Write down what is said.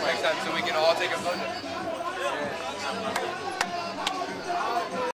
next time so we can all take a photo.